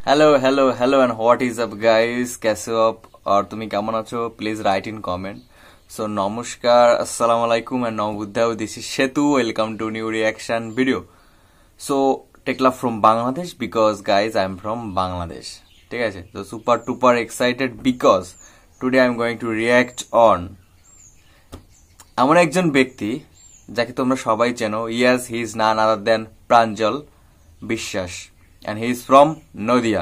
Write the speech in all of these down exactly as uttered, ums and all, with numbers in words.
Hello hello hello and what is up guys, कैसे हो आप और तुम्हें केमन आछो? Please write in comment. So नमस्कार, अस्सलाम वालेकुम एंड नमबुद्धाओ, this is Setu. Welcome to new reaction video. So take love from Bangladesh because guys I am from Bangladesh. ठीक है, तो super duper excited because today I am going to react on এমন একজন ব্যক্তি যাকে তোমরা সবাই চেনো। ইয়েস, হি ইজ নান আদার দেন প্রাঞ্জল বিশ্বাস and he is from Nadia.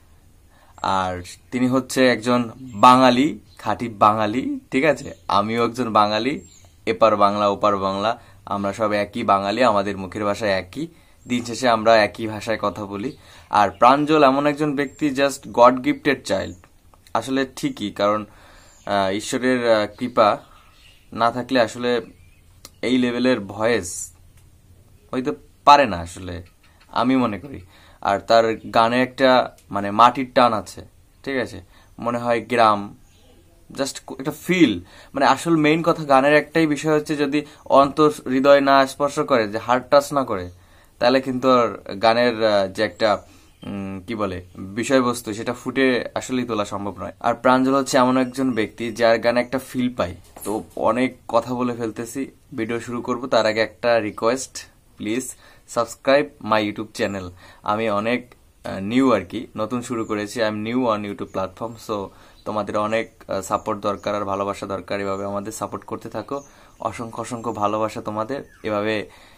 আর তিনি হচ্ছে একজন বাঙালি, খাঁটি বাঙালি। ঠিক আছে, আমিও একজন বাঙালি। এপার বাংলা ওপার বাংলা, আমরা সব একই বাঙালি, আমাদের মুখের ভাষা একই, দিন শেষে আমরা একই ভাষায় কথা বলি। আর প্রাঞ্জল এমন একজন ব্যক্তি, জাস্ট গড গিফটেড চাইল্ড। আসলে ঠিকই, কারণ ঈশ্বরের কৃপা না থাকলে আসলে এই লেভেলের ভয়েস হইতে পারে না আসলে, আমি মনে করি। আর তার গানে একটা মানে মাটির টান আছে। ঠিক আছে, মনে হয় গ্রাম, জাস্ট একটা ফিল। মানে আসল মেইন কথা গানের একটাই বিষয় হচ্ছে, যদি অন্তর হৃদয় না স্পর্শ করে, যে হার্ট টাচ না করে, তাহলে কিন্তু আর গানের যে একটা কি বলে বিষয়বস্তু, সেটা ফুটে আসলেই তোলা সম্ভব নয়। আর প্রাঞ্জল হচ্ছে এমন একজন ব্যক্তি যার গানে একটা ফিল পাই। তো অনেক কথা বলে ফেলতেছি, ভিডিও শুরু করব তার আগে একটা request, please subscribe my YouTube channel. আমি অনেক নিউ আর কি, নতুন শুরু করেছি। I am new on YouTube platform. So তোমাদের অনেক সাপোর্ট দরকার আর ভালোবাসা দরকার। এভাবে আমাদের সাপোর্ট করতে থাকো। অসংখ্য অসংখ্য ভালোবাসা তোমাদের। এভাবে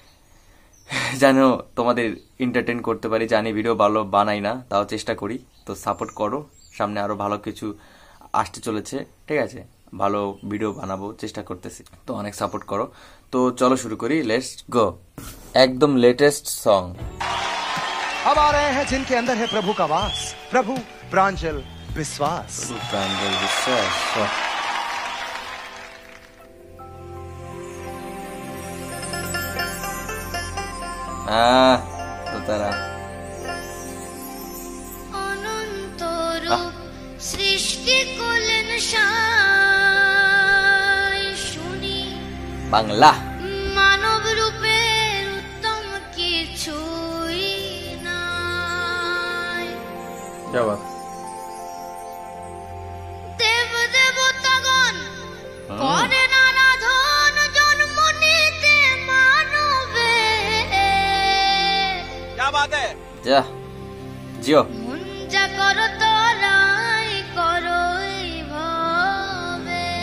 যেন তোমাদের এন্টারটেইন করতে পারি। জানি ভিডিও ভালো বানাই না, তাও চেষ্টা করি। তো সাপোর্ট করো, সামনে আরো ভালো কিছু আসতে চলেছে। ঠিক আছে, ভালো ভিডিও বানাবো, চেষ্টা করতেছি। তো অনেক সাপোর্ট করো। তো চলো শুরু করি, লেটস গো। एकदम लेटेस्ट सॉन्ग। अब आ रहे हैं जिनके अंदर है प्रभु का वास, प्रभु प्रांजल विश्वास। प्रभु प्रांजल विश्वास। हाँ तो तारा सृष्टि कुलन शाय शुनी बांग्ला मानव रूपे उत्तम किछुई नाई। क्या बात? देव देवतागण करे नानाधन जन्म निते मानवे। क्या बात है? जा जियो मुंजा करो तोराई करो भावे।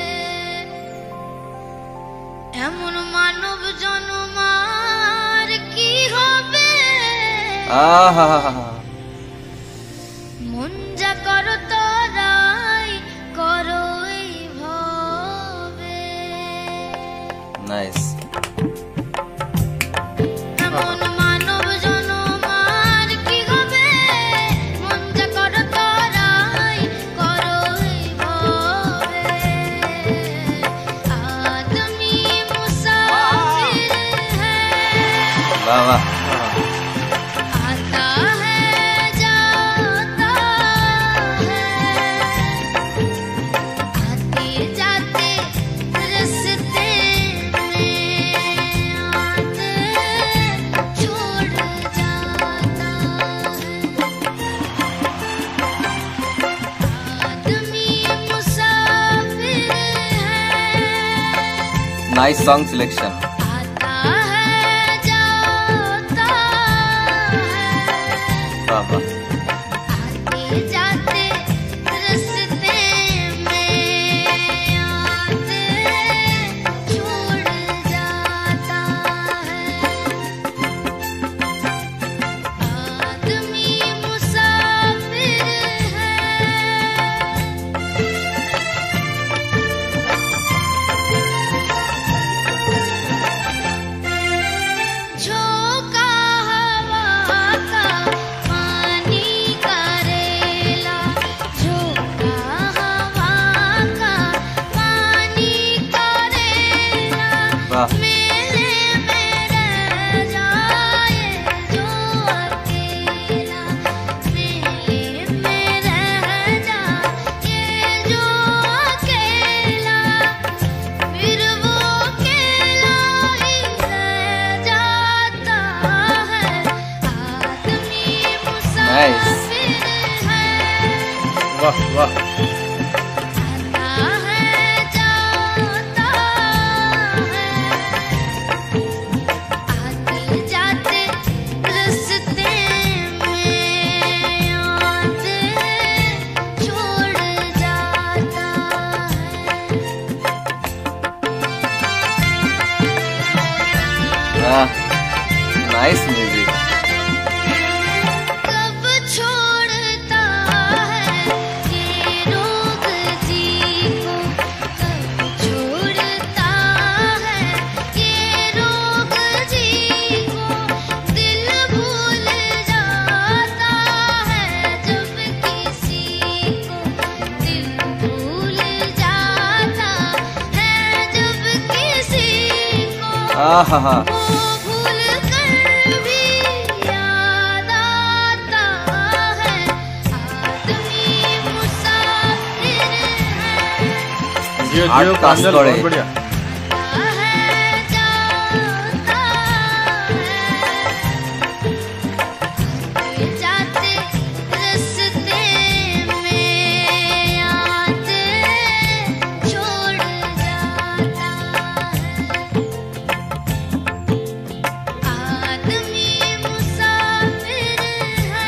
এমন মানব জন্মার কি হবে? আহা মন যা করো তোরাই করো ভাবে। নাইস। এমন মানব জন্মার কি হবে? মন যা করো তোরাই করো ভাবে। আদমি মুসাফির হ্যায়, वाह वाह। आता है जाता है, आते जाते रस्ते में आते छोड़ जाता है। आदमी मुसाफिर है, नाइस सॉन्ग सिलेक्शन। आता है जाता है, वाह वाह। आते जाते रस्ते में आते छोड़ जाता है। आदमी मुसाफिर है। वाह वाह। आता है जाता है, आते जाते रास्ते में याद छोड़ जाता है। Nice music. कब छोड़ता है ये रोग जी को, कब छोड़ता है ये रोग जी को, दिल भूल जाता है जब किसी को, दिल भूल जाता है जब किसी को, आहा, वो भूल कर भी याद आता है, आदमी मुसाफिर है, जियो आठ जियो पास प्रांजल, करे। बहुत बढ़िया। आता है जाता है, जाते रास्ते में याद छोड़ जाता है, आदमी मुसाफिर है।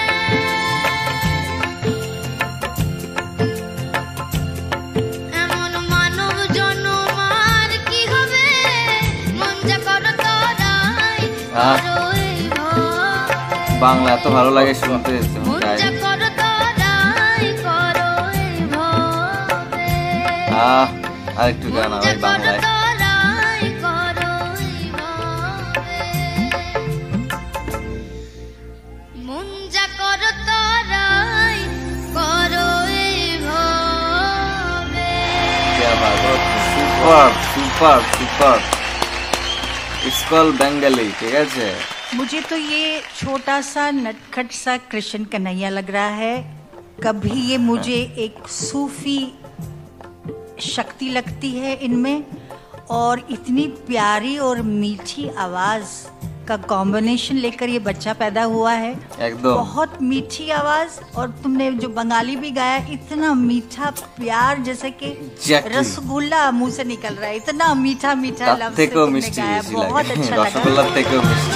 এমন মানব জনমার কি হবে, মন যা করো তোরাই আহ। করো এই ভয়। বাংলা এত ভালো লাগে শুনতে। মন যা করো তোরাই করো এই ভয়। আহ আরেকটু গান মন আমি যা করো বাংলায়। তোরাই করো এই ভয়। মন যা করো তোরাই করো এই ভয়। क्या बात है, super super super. It's call Bengali, ठीक है। मुझे तो ये छोटा सा नटखट सा कृष्ण कन्हैया लग रहा है। कभी ये मुझे एक सूफी शक्ति लगती है इनमें, और इतनी प्यारी और मीठी आवाज का कॉम्बिनेशन लेकर ये बच्चा पैदा हुआ है। एकदम बहुत मीठी आवाज, और तुमने जो बंगाली भी गाया, इतना मीठा प्यार, जैसे कि Exactly. रसगुल्ला मुंह से निकल रहा है, इतना मीठा मीठा তার लफ्ज से থেকেও तुमने মিষ্টি गाया, বেশি बहुत লাগে, अच्छा लगा। রসগোল্লার থেকেও মিষ্টি।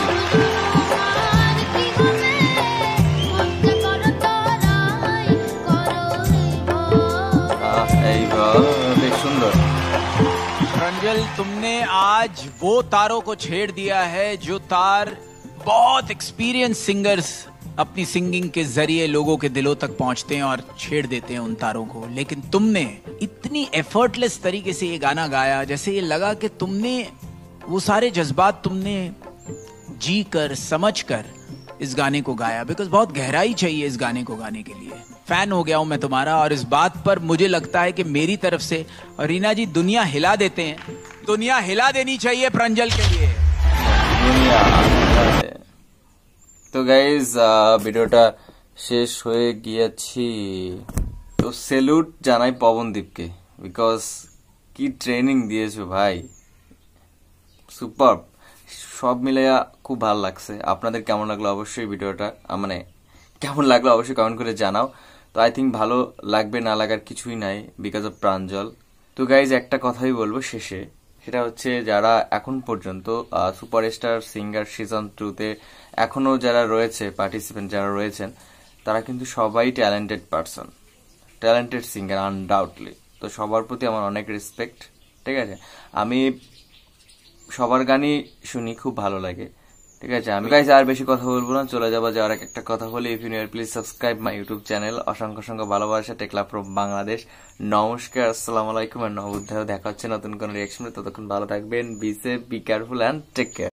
আহ, এই বাহ, বেশ সুন্দর। प्रांजल, तुमने आज वो तारों को छेड़ दिया है जो तार बहुत एक्सपीरियंस सिंगर्स अपनी सिंगिंग के जरिए लोगों के दिलों तक पहुंचते हैं और छेड़ देते हैं उन तारों को। लेकिन तुमने इतनी एफर्टलेस तरीके से ये गाना गाया, जैसे ये लगा कि तुमने वो सारे जज्बात तुमने जी कर समझ कर इस गाने को गाया। बिकॉज बहुत गहराई चाहिए इस गाने को गाने के लिए। फैन हो गया हूं मैं तुम्हारा, और इस बात पर मुझे लगता है कि मेरी तरफ से, और रीना जी दुनिया हिला देते हैं, दुनिया हिला देनी चाहिए प्रांजल के लिए। দুনিয়া। তো গাইজ ভিডিওটা শেষ হয়ে গিয়েছি। তো সেলুট জানাই পবনদীপকে, বিকজ কি ট্রেনিং দিয়েছো ভাই, সুপার। সব মিলাইয়া খুব ভালো লাগছে। আপনাদের কেমন লাগলো অবশ্যই ভিডিওটা, মানে কেমন লাগলো অবশ্যই কমেন্ট করে জানাও। তো আই থিঙ্ক ভালো লাগবে, না লাগার কিছুই নাই, বিকজ অফ প্রাঞ্জল। তো গাইজ একটা কথাই বলবো শেষে, সেটা হচ্ছে যারা এখন পর্যন্ত সুপারস্টার সিঙ্গার সিজন টুতে এখনো যারা রয়েছে, পার্টিসিপেন্ট যারা রয়েছেন, তারা কিন্তু সবাই talented person, talented singer undoubtedly. তো সবার প্রতি আমার অনেক রেসপেক্ট, ঠিক আছে। আমি সবার গানই শুনি, খুব ভালো লাগে, ঠিক আছে। আমি গাইজ আর বেশি কথা বলবো না, চলে যাবো যাওয়ার এক একটা কথা বলি। If you new please subscribe my YouTube channel. অসংখ্য অসংখ্য ভালোবাসা, টেকলা ফ্রম বাংলাদেশ। নমস্কার, আসসালামু আলাইকুম, আর নবুদ্ধায় দেখা হচ্ছে নতুন কোন রিয়াকশনে। ততক্ষণ ভালো থাকবেন, be safe, be careful and take care.